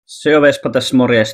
Se on Vespa tässä morjes.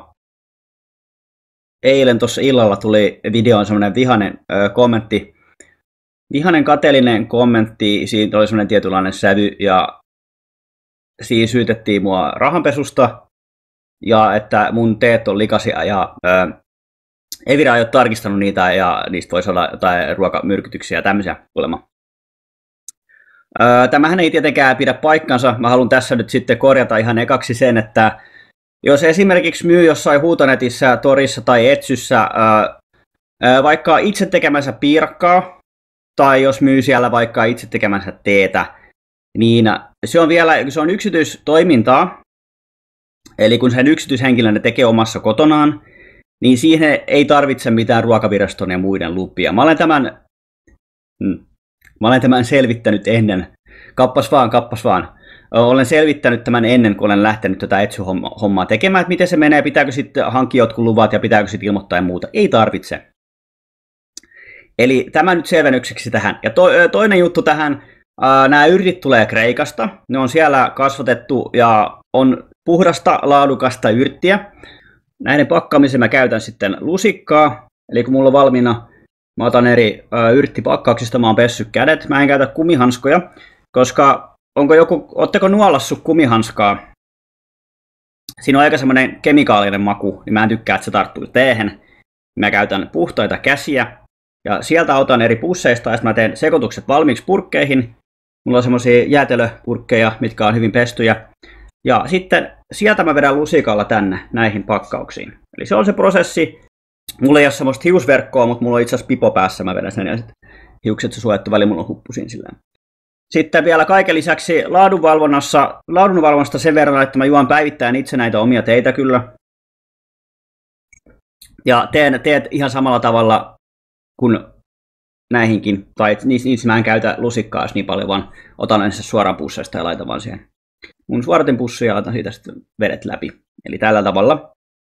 Eilen tuossa illalla tuli videoon semmoinen vihainen kommentti. Vihainen kateellinen kommentti, siitä oli semmoinen tietynlainen sävy ja siinä syytettiin mua rahanpesusta ja että mun teet on likaisia ja Evira ei ole tarkistanut niitä ja niistä voi saada jotain ruokamyrkytyksiä ja tämmöisiä kuulemma. Tämähän ei tietenkään pidä paikkansa. Mä haluan tässä nyt sitten korjata ihan ekaksi sen, että jos esimerkiksi myy jossain huutonetissä, torissa tai etsyssä vaikka itse tekemänsä piirakkaa, tai jos myy siellä vaikka itse tekemänsä teetä, niin se on yksityistoimintaa, eli kun sen yksityishenkilön tekee omassa kotonaan, niin siihen ei tarvitse mitään ruokaviraston ja muiden lupia. Mä olen tämän selvittänyt ennen. Kappas vaan. Olen selvittänyt tämän ennen, kun olen lähtenyt tätä etsy-hommaa tekemään, että miten se menee, pitääkö sitten hankkia jotkut luvat ja pitääkö sitten ilmoittaa ja muuta. Ei tarvitse. Eli tämä nyt selvennykseksi tähän. Ja toinen juttu tähän, nämä yrtit tulee Kreikasta. Ne on siellä kasvatettu ja on puhdasta, laadukasta yrttiä. Näiden pakkaamiseen mä käytän sitten lusikkaa. Eli kun mulla on valmiina, mä otan eri yrttipakkauksista, mä oon pessyt kädet. Mä en käytä kumihanskoja, koska ootteko nuolassut kumihanskaa? Siinä on aika semmoinen kemikaalinen maku, niin mä en tykkää, että se tarttuu teehen. Mä käytän puhtaita käsiä ja sieltä otan eri pusseista ja sitten mä teen sekoitukset valmiiksi purkkeihin. Mulla on semmosia jäätelöpurkkeja, mitkä on hyvin pestyjä. Ja sitten sieltä mä vedän lusikalla tänne näihin pakkauksiin. Eli se on se prosessi. Mulla ei ole semmoista hiusverkkoa, mutta mulla on itse asiassa pipo päässä. Mä vedän sen ja sitten hiukset se suojattu väliin, mulla on huppusin silleen. Sitten vielä kaiken lisäksi laadunvalvonnasta sen verran, että mä juon päivittäin itse näitä omia teitä kyllä. Ja teen teet ihan samalla tavalla kuin näihinkin. Tai niissä mä en käytä lusikkaa niin paljon, vaan otan ensin suoraan pusseista ja laitan vaan siihen mun suoratinpussiin ja laitan siitä sitten vedet läpi. Eli tällä tavalla.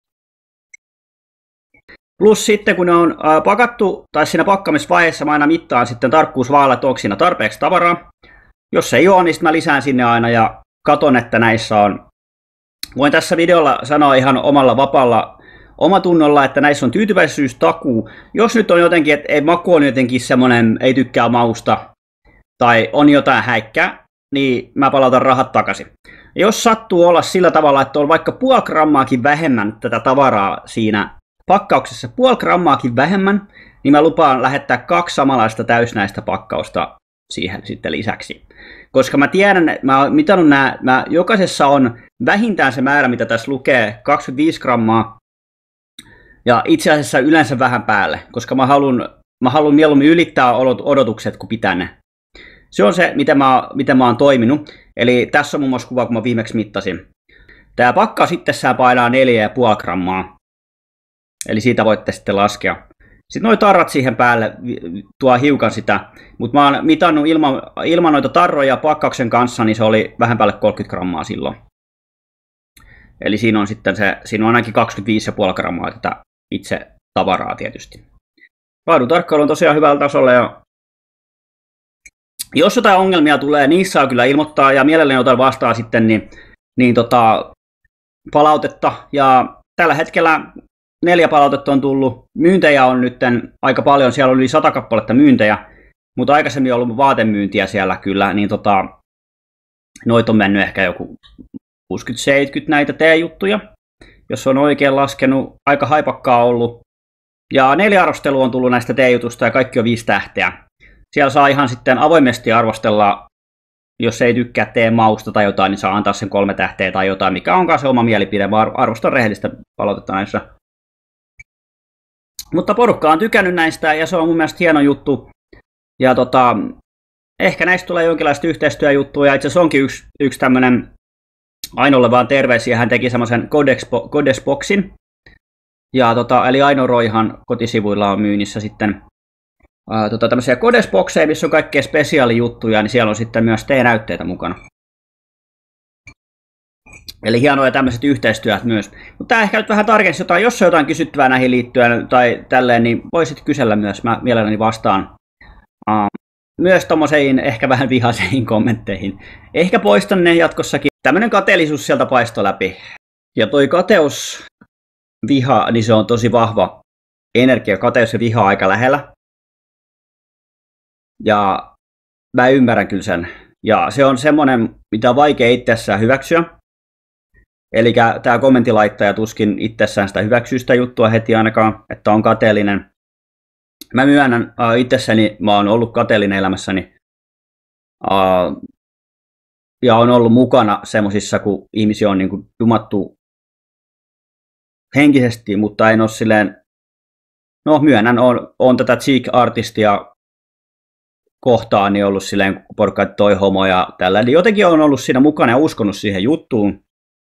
Plus sitten kun ne on pakattu, tai siinä pakkamisvaiheessa mä aina mittaan sitten tarkkuusvaalla, että onko siinä tarpeeksi tavaraa. Jos ei ole, niin mä lisään sinne aina ja katon, että näissä on. Voin tässä videolla sanoa ihan omalla vapaalla omatunnolla, että näissä on tyytyväisyystakuu. Jos nyt on jotenkin, että maku on jotenkin semmoinen, ei tykkää mausta, tai on jotain häikkää, niin mä palautan rahat takaisin. Ja jos sattuu olla sillä tavalla, että on vaikka 0,5 grammaakin vähemmän tätä tavaraa siinä pakkauksessa, 0,5 grammaakin vähemmän, niin mä lupaan lähettää 2 samanlaista täysnäistä pakkausta siihen sitten lisäksi. Koska mä tiedän, mä oon mitannut jokaisessa on vähintään se määrä, mitä tässä lukee, 25 grammaa, ja itse asiassa yleensä vähän päälle, koska mä haluan mieluummin ylittää odotukset kuin pitää ne. Se on se, miten mä oon toiminut. Eli tässä on muun muassa kuva, kun mä viimeksi mittasin. Tää pakkaus itsessään painaa 4,5 grammaa. Eli siitä voitte sitten laskea. Sitten nuo tarrat siihen päälle tuo hiukan sitä. Mutta mä oon mitannut ilman noita tarroja pakkauksen kanssa, niin se oli vähän päälle 30 grammaa silloin. Eli siinä on ainakin 25,5 grammaa tätä itse tavaraa tietysti. Laadun tarkkailu on tosiaan hyvällä tasolla ja jos jotain ongelmia tulee, niissä saa kyllä ilmoittaa ja mielelläni otan vastaan sitten palautetta. Ja tällä hetkellä 4 palautetta on tullut. Myyntejä on nyt aika paljon, siellä on yli 100 kappaletta myyntejä, mutta aikaisemmin on ollut vaatemyyntiä siellä kyllä, niin noit on mennyt ehkä joku 60-70 näitä T-juttuja, jos on oikein laskenut, aika haipakkaa ollut. Ja 4 arvostelua on tullut näistä T-jutusta ja kaikki on 5 tähteä. Siellä saa ihan sitten avoimesti arvostella, jos ei tykkää teen mausta tai jotain, niin saa antaa sen 3 tähteä tai jotain, mikä onkaan se oma mielipide. Mä arvostan rehellistä palautetta näissä. Mutta porukka on tykännyt näistä ja se on mun mielestä hieno juttu. Ja ehkä näistä tulee jonkinlaista yhteistyöjuttua ja itse asiassa onkin yksi tämmönen Ainolle vaan terveisiä, hän teki semmoisen Codex-boksin. Ja eli Aino Roihan kotisivuilla on myynnissä sitten tämmöisiä Codex-bokseja, missä on kaikkea spesiaalijuttuja, niin siellä on sitten myös T-näytteitä mukana. Eli hienoja tämmöiset yhteistyöt myös. Mutta tämä ehkä nyt vähän tarkensi jotain, jos on jotain kysyttävää näihin liittyen tai tälleen, niin voisit kysellä myös, mä mielelläni vastaan. Myös tommoseihin ehkä vähän vihaseihin kommentteihin. Ehkä poistan ne jatkossakin. Tämmönen kateellisuus sieltä paistoi läpi. Ja toi kateus, viha, niin se on tosi vahva energia. Kateus ja viha aika lähellä. Ja mä ymmärrän kyllä sen. Ja se on semmoinen, mitä on vaikea itsessään hyväksyä. Eli tämä kommentilaittaja tuskin itsessään sitä hyväksyy sitä juttua heti ainakaan, että on kateellinen. Mä myönnän itsessäni, mä oon ollut kateellinen elämässäni. Ja on ollut mukana semmoisissa, kun ihmisiä on niin kuin jumattu henkisesti, mutta en ole silleen, no myönnän, on tätä cheek-artistia kohtaan niin ollut silleen, kun porukka toi homo ja tällä. Eli jotenkin on ollut siinä mukana ja uskonut siihen juttuun.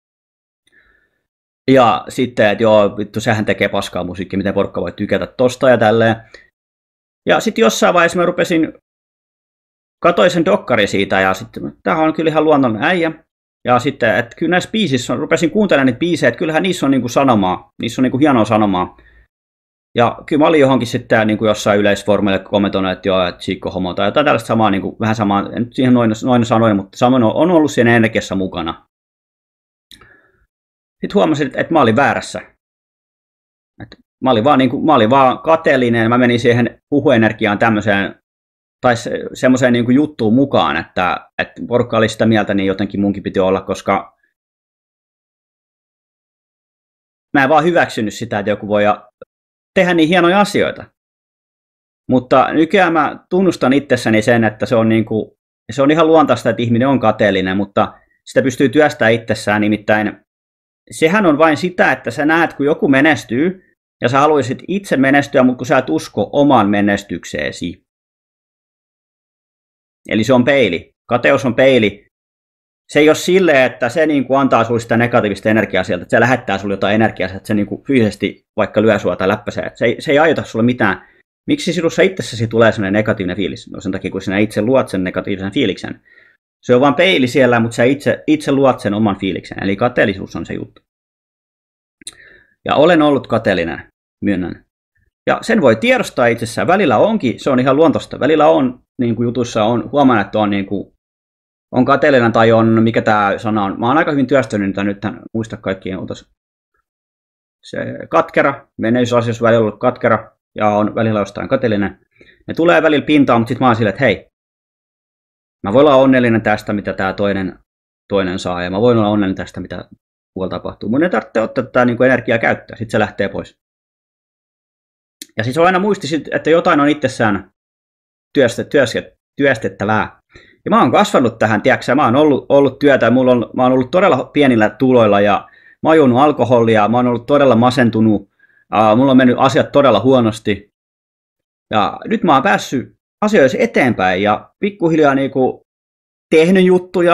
Ja sitten, että joo, vittu, sehän tekee paskaa musiikkia, miten porukka voi tykätä tosta ja tälleen. Ja sitten jossain vaiheessa mä katsoin sen dokkari siitä ja sitten, tämähän on kyllä ihan luonnollinen äijä. Ja sitten, että kyllä näissä biisissä, rupesin kuuntelemaan niitä biisejä, että kyllähän niissä on niinku sanomaa, niissä on niinku hienoa sanomaa. Ja kyllä mä olin johonkin sitten niin kuin jossain yleisformille kommentoinut, että joo, että siikko homo tai jotain tällaista samaa, niin kuin, vähän samaa, en nyt siihen noin sanoin, mutta samoin on ollut siinä energiassa mukana. Sitten huomasin, että mä olin väärässä. Että mä olin vaan kateellinen, mä menin siihen puhuenergiaan tämmöiseen, tai semmoiseen niin kuin juttuun mukaan, että porukka oli sitä mieltä, niin jotenkin munkin piti olla, koska mä en vaan hyväksynyt sitä, että joku voi tehdä niin hienoja asioita. Mutta nykyään mä tunnustan itsessäni sen, että se on ihan luontaista, että ihminen on kateellinen, mutta sitä pystyy työstämään itsessään. Nimittäin sehän on vain sitä, että sä näet, kun joku menestyy, ja sä haluaisit itse menestyä, mutta kun sä et usko omaan menestykseesi. Eli se on peili. Kateus on peili. Se ei ole silleen, että se niin kuin antaa sulle sitä negatiivista energiaa sieltä, että se lähettää sulle jotain energiaa, että se niin kuin fyysisesti vaikka lyö sua tai läppäsee. Se ei aiheuta sulle mitään. Miksi sinussa itsessäsi tulee sellainen negatiivinen fiilis? No sen takia, kun sinä itse luot sen negatiivisen fiiliksen. Se on vain peili siellä, mutta sä itse luot sen oman fiiliksen. Eli kateellisuus on se juttu. Ja olen ollut kateellinen, myönnän. Ja sen voi tiedostaa itsessään. Välillä onkin, se on ihan luontoista. Välillä on, niin kuin jutussa on, huomaan, että on niin kuin on kateellinen tai on, mikä tämä sana on. Mä oon aika hyvin työstänyt niitä nyt, muista kaikkien se katkera, menneisyysasioissa asioissa välillä ollut katkera ja on välillä jostain kateellinen. Ne tulee välillä pintaan, mutta sitten mä oon silleen, että hei, mä voin olla onnellinen tästä, mitä tämä toinen saa ja mä voin olla onnellinen tästä, mitä tuolla tapahtuu. Mun ei tarvitse ottaa tätä niin kuin energiaa käyttää, sitten se lähtee pois. Ja siis on aina muisti, että jotain on itsessään työstettävää. Ja mä oon kasvanut tähän, tiedätkö, mä oon ollut työtä, mä oon ollut todella pienillä tuloilla ja mä oon juonut alkoholia, mä oon ollut todella masentunut, mulla on mennyt asiat todella huonosti. Ja nyt mä oon päässyt asioissa eteenpäin ja pikkuhiljaa niinku tehnyt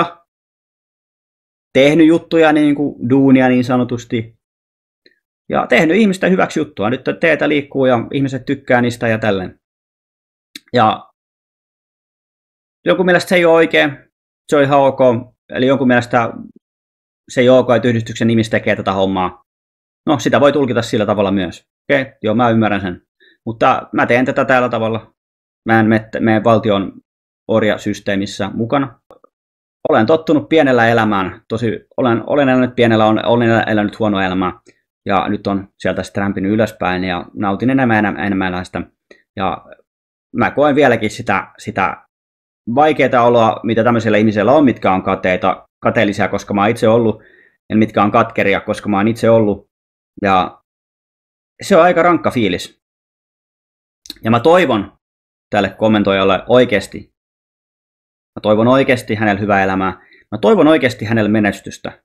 juttuja niinku duunia niin sanotusti. Ja tehnyt ihmisten hyväksi juttua. Nyt teetä liikkuu ja ihmiset tykkää niistä ja tälleen. Ja jonkun mielestä se ei ole oikein, se on ihan ok. Eli jonkun mielestä se ei ole ok, että yhdistyksen nimissä tekee tätä hommaa. No, sitä voi tulkita sillä tavalla myös. Okei, joo, mä ymmärrän sen. Mutta mä teen tätä tällä tavalla. Mä en mene valtion orjasysteemissä mukana. Olen tottunut pienellä elämään. Olen elänyt pienellä, olen elänyt huonoa elämää. Ja nyt on sieltä sitten rämpinyt ylöspäin ja nautin enemmän elämästä. Ja mä koen vieläkin sitä vaikeaa oloa, mitä tämmöisellä ihmisellä on, mitkä on kateellisia, koska mä oon itse ollut, ja mitkä on katkeria, koska mä oon itse ollut. Ja se on aika rankka fiilis. Ja mä toivon tälle kommentoijalle oikeasti, mä toivon oikeasti hänelle hyvää elämää, mä toivon oikeasti hänelle menestystä.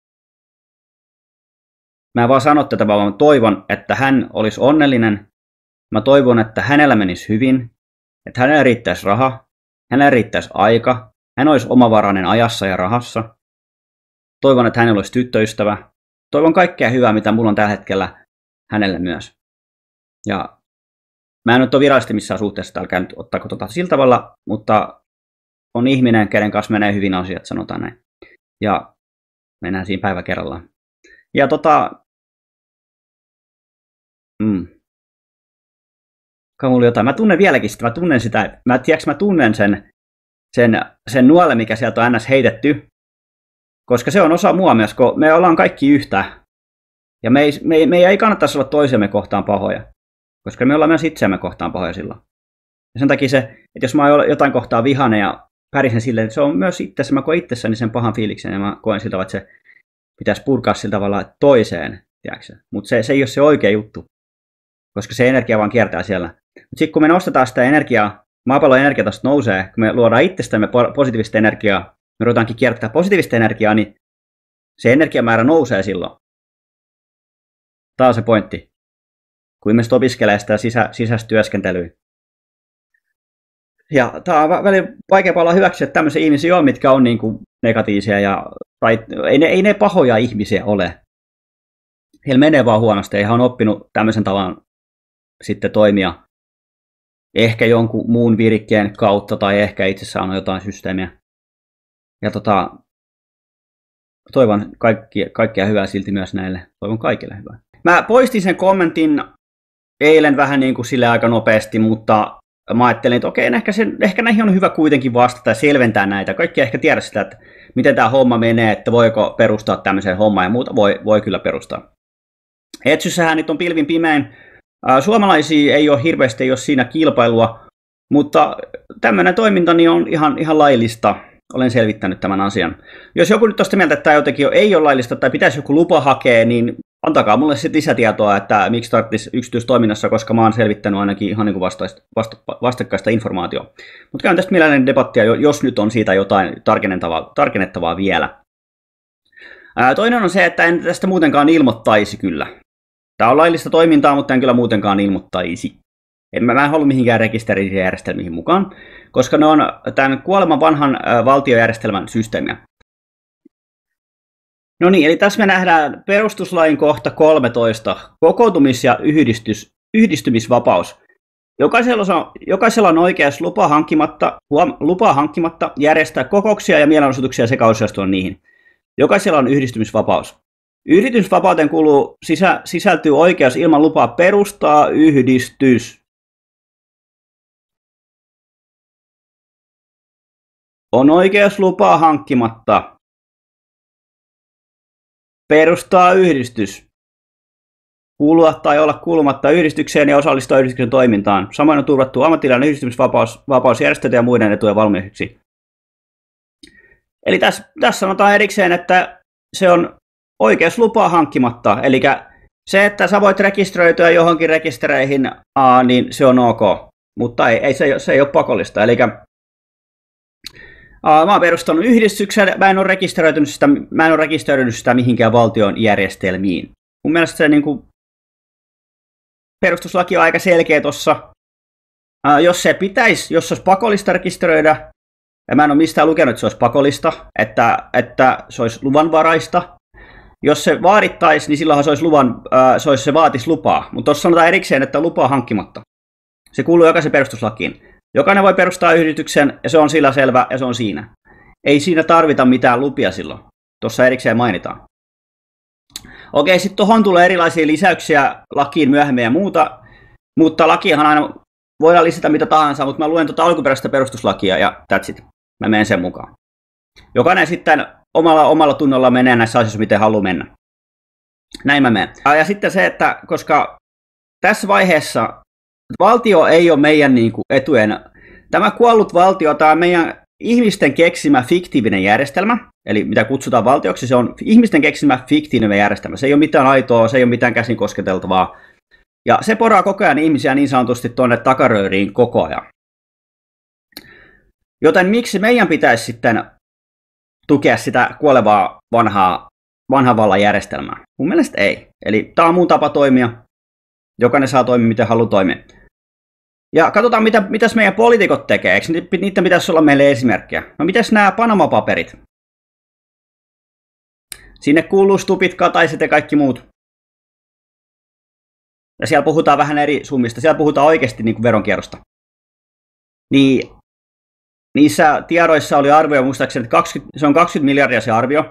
Mä en vaan sano tätä, vaan mä toivon, että hän olisi onnellinen. Mä toivon, että hänellä menisi hyvin, että hänellä riittäisi raha, hänellä riittäisi aika, hän olisi omavarainen ajassa ja rahassa. Toivon, että hänellä olisi tyttöystävä. Toivon kaikkea hyvää, mitä mulla on tällä hetkellä hänelle myös. Ja mä en nyt ole virallisesti missään suhteessa täällä käynyt ottaako sillä tavalla, mutta on ihminen, kenen kanssa menee hyvin asiat, sanotaan näin. Ja mennään siinä päivä kerrallaan. Ja mulla jotain. Mä tunnen vieläkin sitä, mä tunnen sen nuole, mikä sieltä on ns. Heitetty. Koska se on osa mua myös, kun me ollaan kaikki yhtä. Ja me ei kannattaisi olla toisemme kohtaan pahoja. Koska me ollaan myös itseämme kohtaan pahoja silloin. Ja sen takia se, että jos mä oon jotain kohtaa vihainen ja pärisen silleen, että se on myös itsessä, mä koen itsessäni sen pahan fiiliksen ja mä koen siltä, että se pitäisi purkaa sillä tavalla toiseen. Mutta se ei ole se oikea juttu. Koska se energia vaan kiertää siellä. Mutta sitten kun me nostetaan sitä energiaa, maapallon energiataso nousee, kun me luodaan itsestämme positiivista energiaa, me ruvetaankin kiertämään positiivista energiaa, niin se energiamäärä nousee silloin. Tämä on se pointti. Kun ihmiset opiskelee sitä sisäistä työskentelyä. Ja tämä on välillä vaikea olla hyväksyä, että tämmöisiä ihmisiä on, mitkä on niin kuin negatiivisia. Tai ei ne pahoja ihmisiä ole. Heillä menee vaan huonosti ja he on oppinut tämmöisen tavan sitten toimia. Ehkä jonkun muun virikkeen kautta tai ehkä itsessään on jotain systeemiä. Ja toivon kaikkea hyvää silti myös näille. Toivon kaikille hyvää. Mä poistin sen kommentin eilen vähän niin kuin sille aika nopeasti, mutta mä ajattelin, että okei, ehkä näihin on hyvä kuitenkin vastata ja selventää näitä. Kaikki ehkä tiedä sitä, että miten tämä homma menee, että voiko perustaa tämmöiseen hommaan ja muuta. Voi kyllä perustaa. Etsyssähän nyt on pilvin pimein. Suomalaisia ei ole hirveästi, ei ole siinä kilpailua, mutta tämmöinen toiminta niin on ihan laillista. Olen selvittänyt tämän asian. Jos joku nyt on sitä mieltä, että tämä jotenkin ei ole laillista tai pitäisi joku lupa hakea, niin antakaa mulle sitten lisätietoa, että miksi tarvitsisi yksityistoiminnassa, koska mä oon selvittänyt ainakin ihan niin kuin vastakkaista informaatiota. Mutta käyn tästä mielelläni debattia, jos nyt on siitä jotain tarkennettavaa vielä. Toinen on se, että en tästä muutenkaan ilmoittaisi kyllä. Tämä on laillista toimintaa, mutta en kyllä muutenkaan ilmoittaisi. Mä en halua mihinkään rekisterisiin järjestelmiin mukaan, koska ne on tämän kuoleman vanhan valtiojärjestelmän systeemiä. No niin, eli tässä me nähdään perustuslain kohta 13, kokoontumis- ja yhdistymisvapaus. Jokaisella on oikeus lupaa hankkimatta järjestää kokouksia ja mielenosoituksia sekä osallistua niihin. Jokaisella on yhdistymisvapaus. Yhdistysvapauteen sisältyy oikeus ilman lupaa perustaa yhdistys. On oikeus lupaa hankkimatta perustaa yhdistys. Kuulua tai olla kuulumatta yhdistykseen ja osallistua yhdistyksen toimintaan. Samoin on turvattu ammattilainen yhdistymisvapaus järjestöjen ja muiden etujen valmiiksi. Eli tässä sanotaan erikseen, että se on oikeus lupaa hankkimatta. Eli se, että sä voit rekisteröityä johonkin rekistereihin, niin se on ok. Mutta se ei ole pakollista. Eli mä oon perustanut yhdistyksen, mä en ole rekisteröitynyt sitä mihinkään valtion järjestelmiin. Mun mielestä se niin kuin, perustuslaki on aika selkeä tuossa. Jos olisi pakollista rekisteröidä, ja mä en ole mistään lukenut, että se olisi pakollista, että se olisi luvanvaraista. Jos se vaadittaisi, niin silloinhan se vaatisi lupaa. Mutta tuossa sanotaan erikseen, että lupaa hankkimatta. Se kuuluu jokaisen perustuslakiin. Jokainen voi perustaa yhdistyksen, ja se on sillä selvä, ja se on siinä. Ei siinä tarvita mitään lupia silloin. Tuossa erikseen mainitaan. Okei, sitten tuohon tulee erilaisia lisäyksiä lakiin myöhemmin ja muuta. Mutta lakiahan aina voidaan lisätä mitä tahansa, mutta mä luen alkuperäistä perustuslakia, ja that's it. Mä menen sen mukaan. Jokainen sitten omalla tunnolla menee näissä asioissa, miten haluaa mennä. Näin mä menen. Ja sitten se, että koska tässä vaiheessa valtio ei ole meidän niin kuin, etujen. Tämä kuollut valtio, tämä on meidän ihmisten keksimä fiktiivinen järjestelmä. Eli mitä kutsutaan valtioksi, se on ihmisten keksimä fiktiivinen järjestelmä. Se ei ole mitään aitoa, se ei ole mitään käsin kosketeltavaa. Ja se poraa koko ajan ihmisiä niin sanotusti tuonne takarööriin koko ajan. Joten miksi meidän pitäisi sitten tukea sitä kuolevaa vanhaa vallan järjestelmää? Mun mielestä ei. Eli tämä on mun tapa toimia. Jokainen saa toimia, miten haluaa toimia. Ja katsotaan, mitäs meidän poliitikot tekee. Eikö niiden pitäisi olla meille esimerkkiä? No mitäs nämä Panama-paperit? Sinne kuuluu Stupit, Kataiset ja kaikki muut. Ja siellä puhutaan vähän eri summista. Siellä puhutaan oikeasti niin kuin veronkierrosta. Niin, niissä tiedoissa oli arvio, muistaakseni, että se on 20 miljardia se arvio.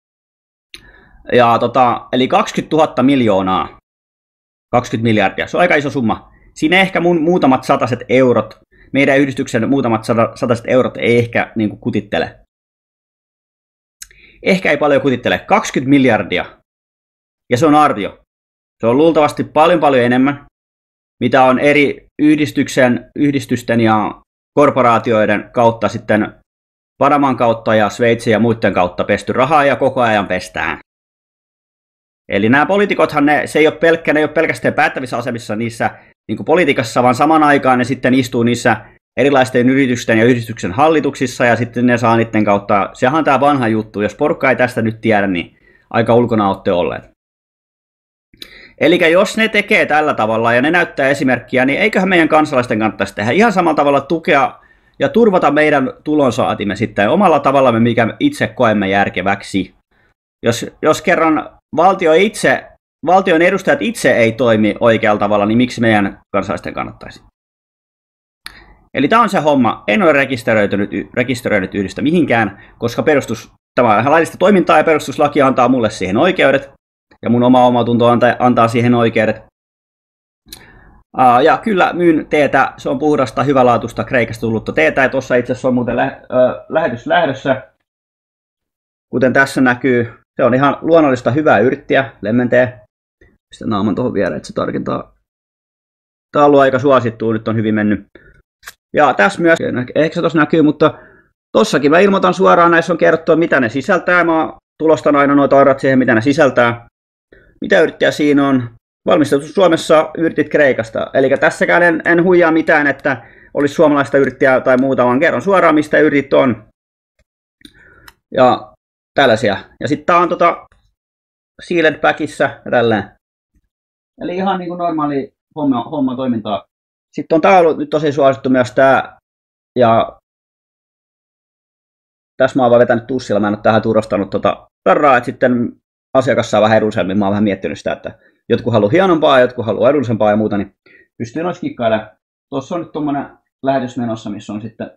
Ja eli 20 000 miljoonaa. 20 miljardia. Se on aika iso summa. Siinä ehkä muutamat sataset eurot, meidän yhdistyksen muutamat sataset eurot ei ehkä niin kuin kutittele. Ehkä ei paljon kutittele, 20 miljardia. Ja se on arvio. Se on luultavasti paljon enemmän, mitä on eri yhdistysten ja korporaatioiden kautta sitten Panaman kautta ja Sveitsin ja muiden kautta pesty rahaa ja koko ajan pestään. Eli nämä poliitikothan, ne ei ole pelkästään päättävissä asemissa niissä niin kuin politiikassa, vaan saman aikaan ne sitten istuu niissä erilaisten yritysten ja yhdistyksen hallituksissa ja sitten ne saa niiden kautta, sehän on tämä vanha juttu, jos porukka ei tästä nyt tiedä, niin aika ulkona olette olleet. Eli jos ne tekee tällä tavalla ja ne näyttää esimerkkiä, niin eiköhän meidän kansalaisten kannattaisi tehdä ihan samalla tavalla tukea ja turvata meidän tulonsaatimme sitten omalla tavallamme, mikä itse koemme järkeväksi. Jos kerran valtion edustajat itse ei toimi oikealla tavalla, niin miksi meidän kansalaisten kannattaisi? Eli tämä on se homma. En ole rekisteröinyt yhdistä mihinkään, koska tämä on laillista toimintaa ja perustuslaki antaa mulle siihen oikeudet. Ja mun oma omatunto antaa siihen oikeudet. Ja kyllä myyn teetä, se on puhdasta, hyvälaatuista Kreikasta tullutta teetä. Ja tuossa itse asiassa on muuten lähetys lähdössä. Kuten tässä näkyy, se on ihan luonnollista hyvää yrttiä, lemmentee. Sitten naaman tuohon viereen, että se tarkentaa. Tämä on ollut aika suosittua, nyt on hyvin mennyt. Ja tässä myös, ehkä se tuossa näkyy, mutta tossakin mä ilmoitan suoraan, näissä on kerrottu, mitä ne sisältää. Mä tulostan aina noita arrat siihen, mitä ne sisältää. Mitä yrttiä siinä on? Valmistettu Suomessa, yrtit Kreikasta. Eli tässäkään en huijaa mitään, että olisi suomalaista yrttiä tai muuta, vaan kerron suoraan, mistä yrtit on. Ja tällaisia. Ja sitten tää on sealed packissa ja tälleen. Eli ihan niin kuin normaali homma toimintaa. Sitten on tää ollut nyt tosi suosittu myös tää. Ja tässä mä oon vaan vetänyt tussilla, mä en ole tähän turvastanut tarraa, että sitten asiakas saa vähän edullisemmin. Mä oon vähän miettinyt sitä, että jotkut haluaa hienompaa ja jotkut haluaa edullisempaa ja muuta, niin pystyy noissa kikkailemaan. Tuossa on nyt tommonen lähetys menossa, missä on sitten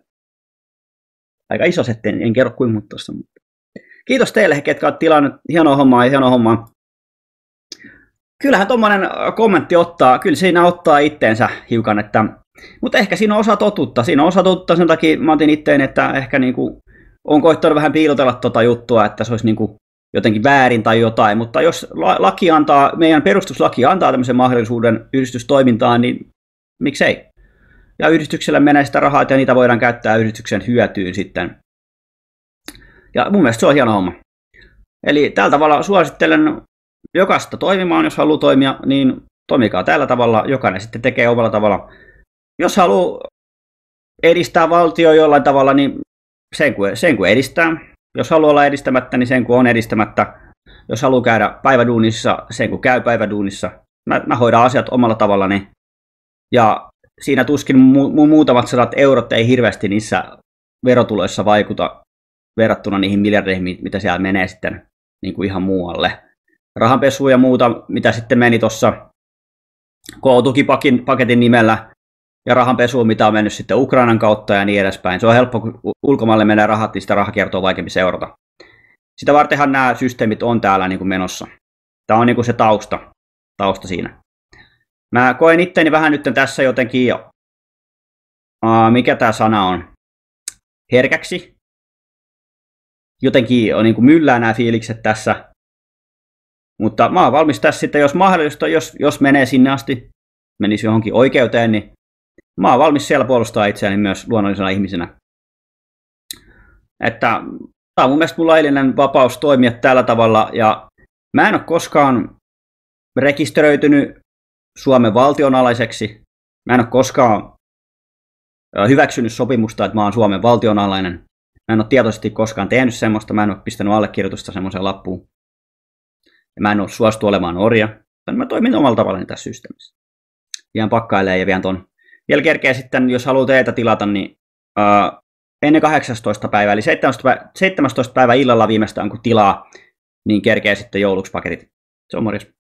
aika iso setti, en kerro kuinka monta tuossa. Kiitos teille, ketkä olette tilannut hienoa hommaa. Kyllähän tommonen kommentti ottaa, kyllä siinä ottaa itteensä hiukan, mutta ehkä siinä on osa totuutta. Sen takia mä otin itteen, että ehkä niinku on koittanut vähän piilotella juttua, että se olisi niinku jotenkin väärin tai jotain, mutta jos meidän perustuslaki antaa tämmöisen mahdollisuuden yhdistystoimintaan, niin miksei? Ja yhdistykselle menee sitä rahaa ja niitä voidaan käyttää yhdistyksen hyötyyn sitten. Ja mun mielestä se on hieno homma. Eli tällä tavalla suosittelen jokaista toimimaan, jos haluaa toimia, niin toimikaa tällä tavalla, jokainen sitten tekee omalla tavalla. Jos haluaa edistää valtioa jollain tavalla, niin sen kun edistää. Jos haluaa olla edistämättä, niin sen kun on edistämättä. Jos haluaa käydä päiväduunissa, sen kun käy päiväduunissa. Mä hoidan asiat omalla tavallani. Ja siinä tuskin muutamat sadat eurot ei hirveästi niissä verotuloissa vaikuta verrattuna niihin miljardeihin, mitä siellä menee sitten niin kuin ihan muualle. Rahanpesu ja muuta, mitä sitten meni tuossa K-tukipaketin nimellä, ja rahanpesu, mitä on mennyt sitten Ukrainan kautta ja niin edespäin. Se on helppo, kun ulkomaille menee rahat, niin sitä rahakiertoa on vaikeampi seurata. Sitä vartenhan nämä systeemit on täällä niin kuin menossa. Tämä on niin kuin se tausta siinä. Mä koen itteni vähän nyt tässä jotenkin, mikä tämä sana on, herkäksi. Jotenkin on niin kuin myllää nämä fiilikset tässä. Mutta mä oon valmis tässä sitten, jos mahdollista, jos menee sinne asti, menisi johonkin oikeuteen, niin mä oon valmis siellä puolustaa itseäni myös luonnollisena ihmisenä. Että tää on mun mielestä mun laillinen vapaus toimia tällä tavalla, ja mä en ole koskaan rekisteröitynyt Suomen valtionalaiseksi. Mä en ole koskaan hyväksynyt sopimusta, että mä oon Suomen valtionalainen. Mä en ole tietoisesti koskaan tehnyt semmoista, mä en ole pistänyt allekirjoitusta semmoiseen lappuun. Ja mä en ole suostu olemaan orja. Mä toimin omalla tavallaan tässä systeemissä. Vien pakkailee ja vien ton. Vielä kerkeä sitten, jos haluaa teitä tilata, niin ennen 18. päivää, eli 17. päivä illalla viimeistään kun tilaa, niin kerkeä sitten jouluksi paketit. Se on morjes.